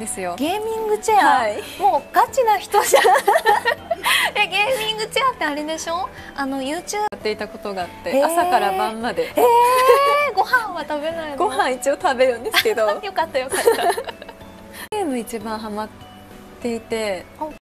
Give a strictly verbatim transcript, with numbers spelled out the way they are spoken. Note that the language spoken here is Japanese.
ですよ。 ゲーミングチェア、 はい、 もうガチな人じゃんえゲーミングチェアってあれでしょ、あの ユーチューブ やっていたことがあって、 えー、 朝から晩まで、 えー、ご飯は食べないの？ ご飯一応食べるんですけどよかったよかったゲーム一番ハマっていて。